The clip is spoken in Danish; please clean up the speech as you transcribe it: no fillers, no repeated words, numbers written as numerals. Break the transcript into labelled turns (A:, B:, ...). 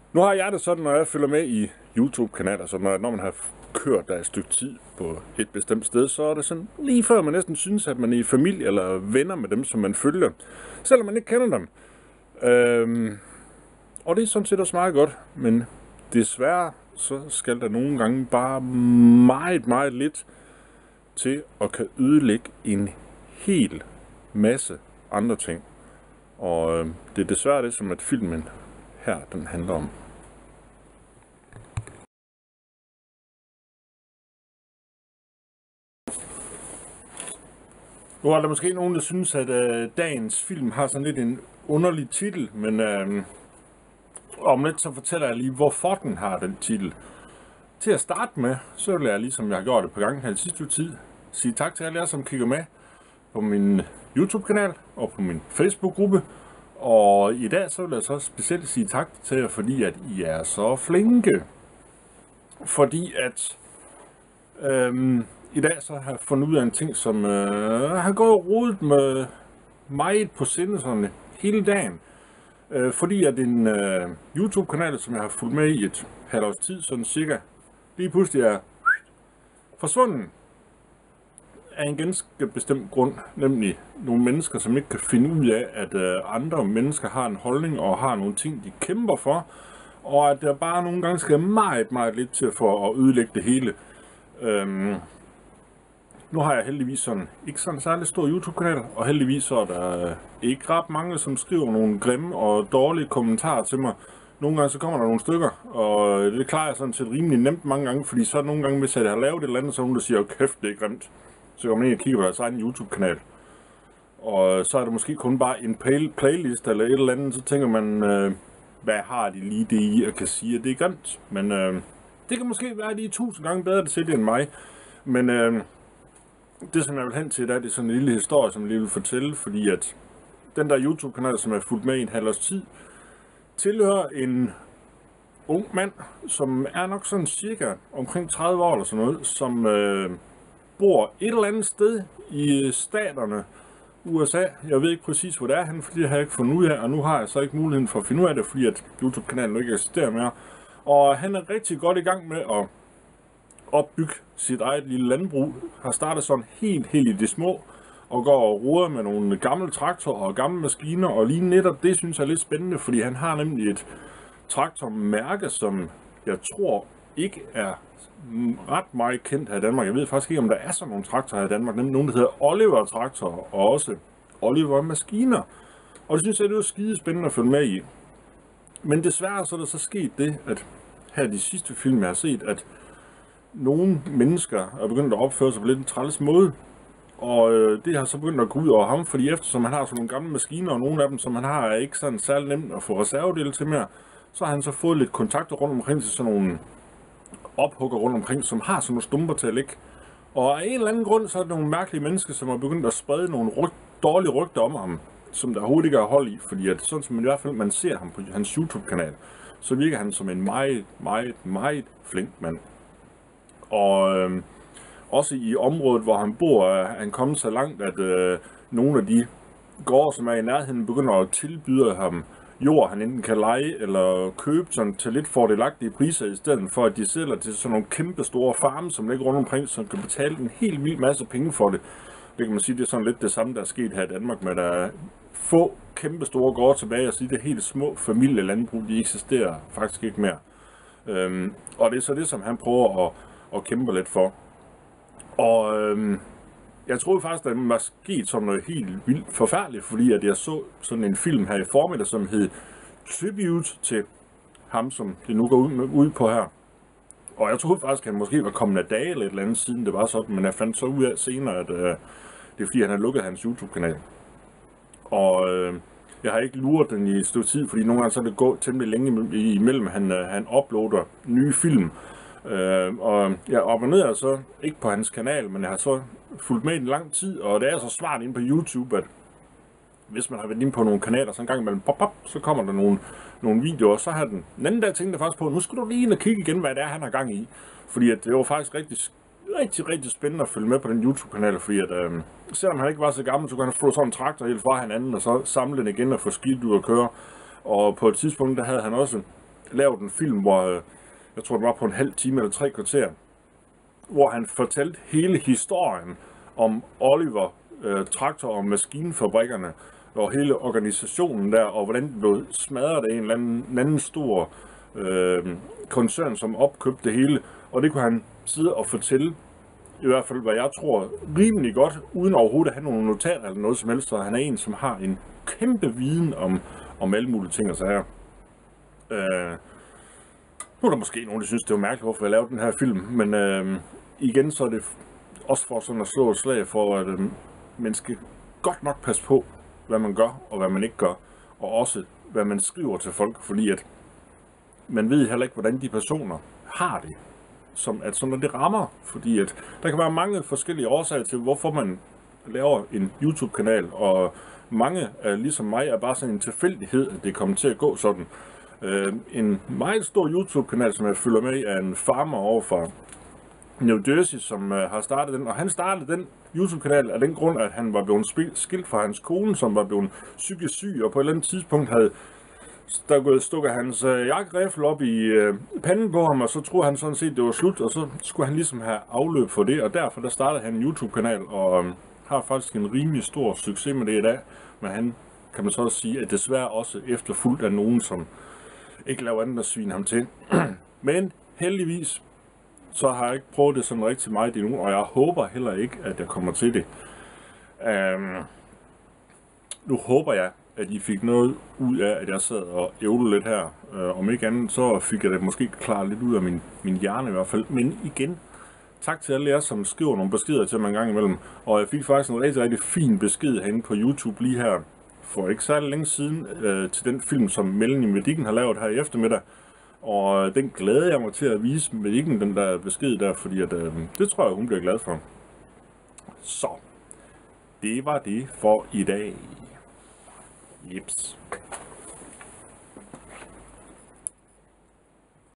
A: Nu har jeg det sådan, når jeg følger med i YouTube-kanaler, så når man har kørt der et stykke tid på et bestemt sted, så er det sådan lige før man næsten synes, at man er i familie eller venner med dem, som man følger, selvom man ikke kender dem. Og det er sådan set også meget godt, men desværre så skal der nogle gange bare meget lidt til at kan ødelægge en hel masse andre ting. Og det er desværre det, som at filmen her den handler om. Nu er der måske nogen, der synes, at dagens film har sådan lidt en underlig titel, men om lidt så fortæller jeg lige, hvorfor den har den titel. Til at starte med, så vil jeg, ligesom jeg har gjort det på gangen her i sidste tid, sige tak til alle jer, som kigger med på min YouTube-kanal og på min Facebook-gruppe. Og i dag så vil jeg så specielt sige tak til jer, fordi at I er så flinke. Fordi at i dag så har jeg fundet ud af en ting, som har gået rodet med meget på sinde sådan hele dagen. Fordi at en YouTube-kanal, som jeg har fulgt med i et halvt års tid, sådan cirka, lige pludselig er forsvundet af en ganske bestemt grund, nemlig nogle mennesker, som ikke kan finde ud af, at andre mennesker har en holdning og har nogle ting, de kæmper for, og at der bare nogle gange skal meget lidt til for at ødelægge det hele. Nu har jeg heldigvis sådan ikke sådan særlig stor YouTube-kanal, og heldigvis så er der ikke ret mange, som skriver nogle grimme og dårlige kommentarer til mig. Nogle gange så kommer der nogle stykker, og det klarer jeg sådan set rimelig nemt mange gange, fordi så er nogle gange, hvis jeg har lavet et eller andet, så er nogen, der siger, kæft, det er grimt. Så går man ind og kigger på deres egen YouTube-kanal. Og så er det måske kun bare en playlist eller et eller andet, så tænker man, hvad har de lige det i, og kan sige, at det er grimt. Men det kan måske være, at de er 1000 gange bedre til det end mig. Men det, som jeg vil hen til i dag, det er sådan en lille historie, som jeg lige vil fortælle, fordi at den der YouTube-kanal, som jeg har fulgt med i en halv års tid, tilhører en ung mand, som er nok sådan cirka omkring 30 år eller sådan noget, som bor et eller andet sted i staterne, USA. Jeg ved ikke præcis, hvor det er henne, fordi det har jeg ikke fundet ud af, og nu har jeg så ikke muligheden for at finde ud af det, fordi at YouTube-kanalen ikke eksisterer mere. Og han er rigtig godt i gang med at opbygge sit eget lille landbrug. Har startet sådan helt i det små, og går og roder med nogle gamle traktorer og gamle maskiner, og lige netop det synes jeg er lidt spændende, fordi han har nemlig et traktormærke, som jeg tror ikke er ret meget kendt her i Danmark. Jeg ved faktisk ikke, om der er sådan nogle traktorer her i Danmark, nemlig nogle, der hedder Oliver traktorer, og også Oliver maskiner. Og det synes jeg, det er skide spændende at følge med i. Men desværre så er der så sket det, at her de sidste film, jeg har set, at nogle mennesker er begyndt at opføre sig på lidt en træls måde. Og det har så begyndt at gå ud over ham, fordi eftersom han har sådan nogle gamle maskiner, og nogle af dem, som han har, er ikke sådan særlig nemt at få reservedele til mere, så har han så fået lidt kontakter rundt omkring til sådan nogle ophugger rundt omkring, som har sådan nogle stumper til at ligge. Og af en eller anden grund, så er der nogle mærkelige mennesker, som har begyndt at sprede nogle dårlige rygter om ham, som der overhovedet ikke er hold i, fordi at sådan som man i hvert fald man ser ham på hans YouTube-kanal, så virker han som en meget flink mand. Og også i området, hvor han bor, er han kommet så langt, at nogle af de gårde, som er i nærheden, begynder at tilbyde ham jord, han enten kan leje eller købe sådan til lidt fordelagtige priser, i stedet for at de sælger til sådan nogle kæmpe store farme, som ligger rundt omkring, som kan betale en helt vild masse penge for det. Det kan man sige, det er sådan lidt det samme, der er sket her i Danmark, med at der er få kæmpe store gårde tilbage, og sige, det helt små familielandbrug, de eksisterer faktisk ikke mere. Og det er så det, som han prøver at kæmpe lidt for. Og jeg troede faktisk, at det var sket som noget helt vildt forfærdeligt, fordi at jeg så sådan en film her i formiddag, som hed Tribute til ham, som det nu går ud på her. Og jeg troede faktisk, at han måske var kommet af dage eller et eller andet siden det var sådan, men jeg fandt så ud af senere, at det er fordi, han har lukket hans YouTube-kanal. Og jeg har ikke luret den i et stykke tid, fordi nogle gange så er det gået temmelig længe imellem, han uploader nye film. Og jeg abonnerer så ikke på hans kanal, men jeg har så fulgt med i en lang tid, og det er så smart inde på YouTube, at hvis man har været inde på nogle kanaler, så en gang imellem så kommer der nogle videoer, og så har den anden der tænkt faktisk på, nu skal du lige ind og kigge igen, hvad det er, han har gang i. Fordi at det var faktisk rigtig spændende at følge med på den YouTube-kanal, fordi at selvom han ikke var så gammel, så kunne han få sådan en traktor helt fra hinanden, og så samle den igen og få skidt ud at køre. Og på et tidspunkt, der havde han også lavet en film, hvor jeg tror det var på en halv time eller 3 kvarter, hvor han fortalte hele historien om Oliver, traktor- og maskinfabrikkerne, og hele organisationen der, og hvordan det blev smadret af en eller anden stor koncern, som opkøbte det hele. Og det kunne han sidde og fortælle, i hvert fald hvad jeg tror, rimelig godt, uden overhovedet at have nogle notater eller noget som helst. Så han er en, som har en kæmpe viden om alle mulige ting og sager. Nu er der måske nogen, der synes, det var mærkeligt, hvorfor jeg lavede den her film, men igen så er det også for sådan at slå et slag for, at man skal godt nok passe på, hvad man gør og hvad man ikke gør, og også hvad man skriver til folk, fordi at man ved heller ikke, hvordan de personer har det, som at sådan, at det rammer, fordi at der kan være mange forskellige årsager til, hvorfor man laver en YouTube-kanal, og mange, ligesom mig, er bare sådan en tilfældighed, at det kommer til at gå sådan. En meget stor YouTube-kanal, som jeg følger med i, er en farmer over fra New Jersey, som har startet den, og han startede den YouTube-kanal af den grund, at han var blevet skilt fra hans kone, som var blevet psykisk syg, og på et eller andet tidspunkt havde stukket hans jakkerifle op i panden på ham, og så troede han sådan set, det var slut, og så skulle han ligesom have afløb for det, og derfor der startede han en YouTube-kanal, og har faktisk en rimelig stor succes med det i dag, men han kan man så også sige, at desværre også efterfulgt af nogen, som ikke laver andet at svine ham til. Men heldigvis, så har jeg ikke prøvet det sådan rigtig meget endnu, og jeg håber heller ikke, at jeg kommer til det. Nu håber jeg, at I fik noget ud af, at jeg sad og ævlede lidt her. Om ikke andet, så fik jeg det måske klart lidt ud af min hjerne i hvert fald. Men igen, tak til alle jer, som skriver nogle beskeder til mig en gang imellem. Og jeg fik faktisk en rigtig, rigtig fin besked herinde på YouTube lige her, for ikke særlig længe siden, til den film, som Melanie Medikken har lavet her i eftermiddag. Og den glæder jeg mig til at vise Medikken, den der besked der, fordi at, det tror jeg, hun bliver glad for. Så, det var det for i dag. Jeps.